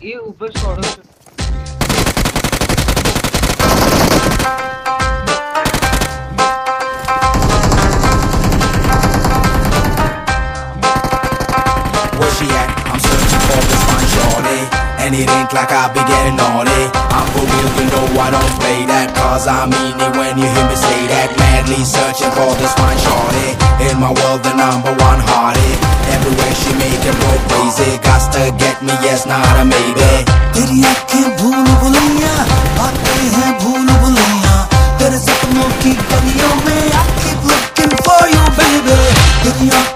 ये ऊपर छोड़ो। Where she at? I'm searching for this fine shorty, and it ain't like I be getting naughty. I'm for real, you know I don't play that, cause I mean it when you hear me say that. Madly searching for this fine shorty, in my world the #1 hottie. Everywhere she make it go crazy, gots to get me, yes, not a maybe. तेरी आँखें भूल भुलैया, बातें हैं भूल भुलैया, तेरे सपनों की गलियों में I keep looking for you baby. तेरी